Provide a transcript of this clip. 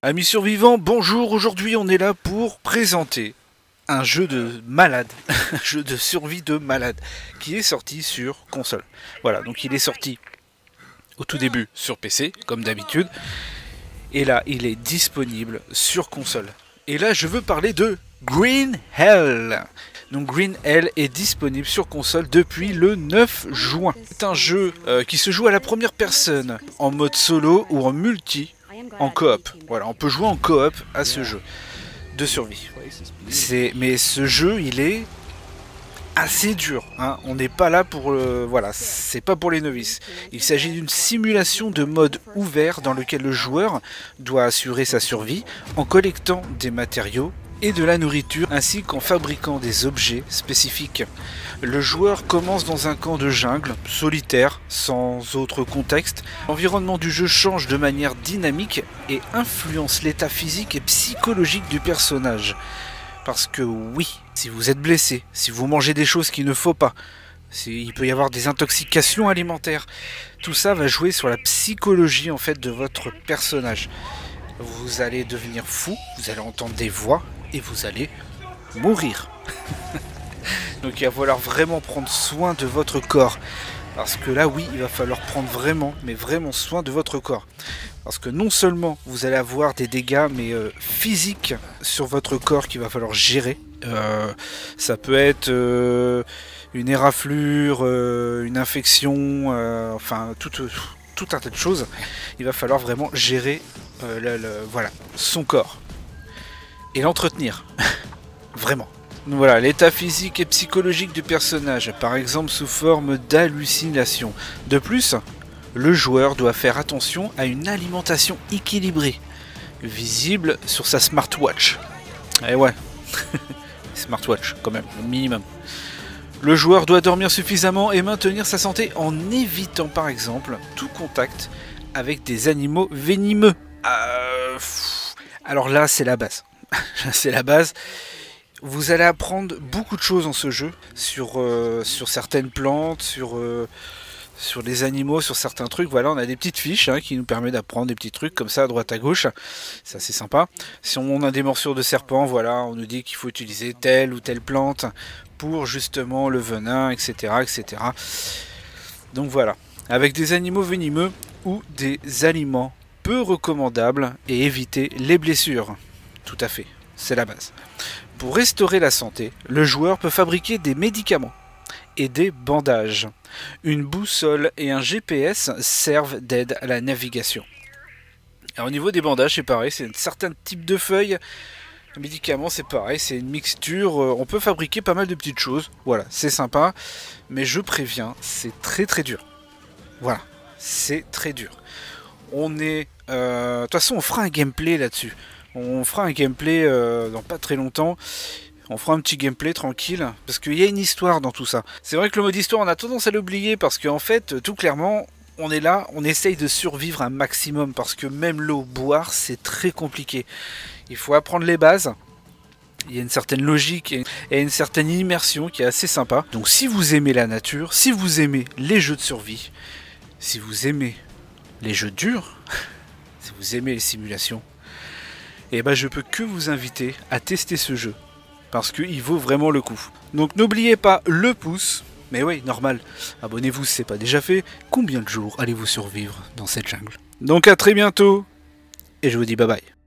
Amis survivants, bonjour, aujourd'hui on est là pour présenter un jeu de malade, un jeu de survie de malade, qui est sorti sur console. Voilà, donc il est sorti au tout début sur PC, comme d'habitude, et là il est disponible sur console. Et là je veux parler de Green Hell. Donc Green Hell est disponible sur console depuis le 9 juin. C'est un jeu qui se joue à la première personne, en mode solo ou en multi, en coop. Voilà, on peut jouer en coop à ce jeu de survie. Mais ce jeu, il est assez dur, hein. On n'est pas là pour voilà, c'est pas pour les novices. Il s'agit d'une simulation de mode ouvert dans lequel le joueur doit assurer sa survie en collectant des matériaux et de la nourriture, ainsi qu'en fabriquant des objets spécifiques. Le joueur commence dans un camp de jungle, solitaire, sans autre contexte. L'environnement du jeu change de manière dynamique et influence l'état physique et psychologique du personnage. Parce que oui, si vous êtes blessé, si vous mangez des choses qu'il ne faut pas, il peut y avoir des intoxications alimentaires, tout ça va jouer sur la psychologie en fait de votre personnage. Vous allez devenir fou, vous allez entendre des voix et vous allez mourir. Donc il va falloir vraiment prendre soin de votre corps. Parce que là oui, il va falloir prendre vraiment, mais vraiment soin de votre corps. Parce que non seulement vous allez avoir des dégâts, mais physiques sur votre corps qu'il va falloir gérer. Ça peut être une éraflure, une infection, enfin tout un tas de choses. Il va falloir vraiment gérer voilà, son corps. Et l'entretenir. Vraiment. Voilà, l'état physique et psychologique du personnage, par exemple sous forme d'hallucination. De plus, le joueur doit faire attention à une alimentation équilibrée, visible sur sa smartwatch. Eh ouais, smartwatch quand même, au minimum. Le joueur doit dormir suffisamment et maintenir sa santé en évitant par exemple tout contact avec des animaux venimeux. Alors là, c'est la base. C'est la base. Vous allez apprendre beaucoup de choses dans ce jeu, sur certaines plantes, sur les animaux, sur certains trucs. Voilà, on a des petites fiches qui nous permettent d'apprendre des petits trucs comme ça à droite à gauche. C'est assez sympa. Si on a des morsures de serpent, voilà, on nous dit qu'il faut utiliser telle ou telle plante pour justement le venin, etc., etc. Donc voilà, avec des animaux venimeux ou des aliments peu recommandables et éviter les blessures. Tout à fait, c'est la base. Pour restaurer la santé, le joueur peut fabriquer des médicaments et des bandages. Une boussole et un GPS servent d'aide à la navigation. Alors, au niveau des bandages, c'est pareil, c'est un certain type de feuilles. Les médicaments, c'est pareil, c'est une mixture. On peut fabriquer pas mal de petites choses. Voilà, c'est sympa. Mais je préviens, c'est très très dur. Voilà, c'est très dur. On est... de toute façon, on fera un gameplay là-dessus. On fera un gameplay dans pas très longtemps. On fera un petit gameplay tranquille. Parce qu'il y a une histoire dans tout ça. C'est vrai que le mode histoire, on a tendance à l'oublier. Parce qu'en fait, tout clairement, on est là. On essaye de survivre un maximum. Parce que même l'eau, boire, c'est très compliqué. Il faut apprendre les bases. Il y a une certaine logique et une certaine immersion qui est assez sympa. Donc si vous aimez la nature, si vous aimez les jeux de survie, si vous aimez les jeux durs, si vous aimez les simulations, et ben je peux que vous inviter à tester ce jeu, parce qu'il vaut vraiment le coup. Donc n'oubliez pas le pouce, mais oui, normal, abonnez-vous si ce n'est pas déjà fait. Combien de jours allez-vous survivre dans cette jungle? Donc à très bientôt, et je vous dis bye bye.